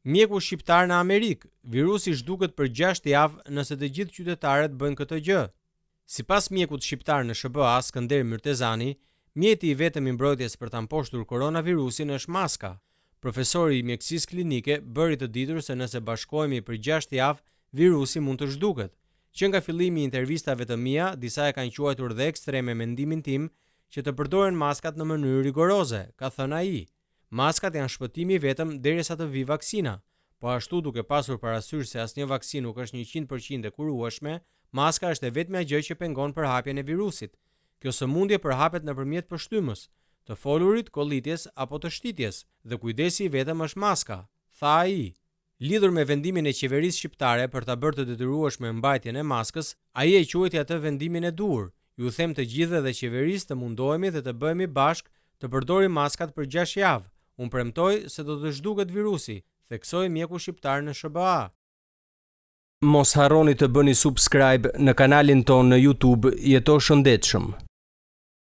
Mjeku shqiptar në Amerikë, virusi zhduket për 6 javë nëse të gjithë qytetarët bëjnë këtë gjë. Sipas mjekut shqiptar në SBA, Skënder Myrtezani, mjeti i vetëm i mbrojtjes për ta mposhtur koronavirusin është maska. Profesori i mjekësisë klinike bëri të ditur se nëse bashkohemi për 6 javë, virusi mund të zhduket. Që nga fillimi i intervistave të mia, disa e kanë quajtur dhe ekstreme mendimin tim që të përdoren maskat në mënyrë rigoroze, ka thënë ai. Maskat janë shpëtimi vetëm derisa të vi vaksina, po ashtu duke pasur parasysh se asnjë vaksinë nuk është 100% e kurueshme, maska është e vetmja gjë që pengon përhapjen e virusit. Kjo sëmundje përhapet nëpërmjet pështymës, të folurit, kollitjes apo të shtitjes, dhe kujdesi i vetëm është maska, tha ai. Lidhur me vendimin e qeverisë shqiptare për ta bërë të detyrueshme mbajtjen e maskës, ai e quajti atë vendimin e dur. Ju them të gjithëve dhe qeverisë të mundohemi dhe të bëhemi bashkë të përdorim maskat për 6 javë. Unë premtoj se do të zhduket virusi, theksoi mjeku shqiptar në SBA. Mos harroni të bëni subscribe në kanalin ton në YouTube Jeto Shëndetshëm.